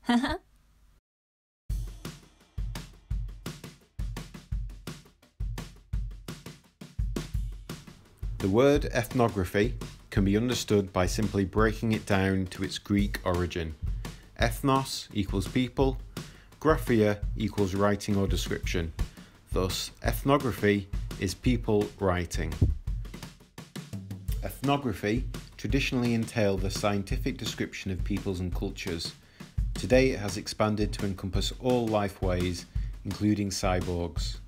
The word ethnography can be understood by simply breaking it down to its Greek origin. Ethnos equals people, graphia equals writing or description. Thus, ethnography is people writing. Ethnography traditionally entailed the scientific description of peoples and cultures. Today it has expanded to encompass all lifeways, including cyborgs.